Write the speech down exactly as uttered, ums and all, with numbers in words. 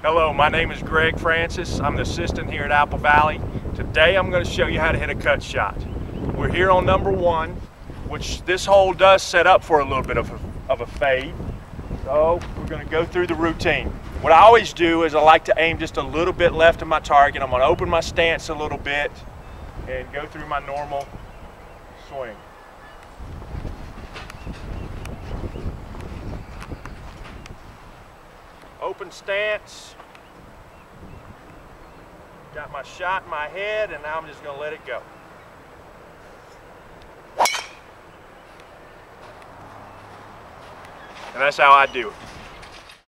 Hello, my name is Greg Francis. I'm the assistant here at Apple Valley. Today I'm going to show you how to hit a cut shot. We're here on number one, which this hole does set up for a little bit of a, of a fade. So we're going to go through the routine. What I always do is I like to aim just a little bit left of my target. I'm going to open my stance a little bit and go through my normal swing. Open stance, got my shot in my head, and now I'm just going to let it go. And that's how I do it.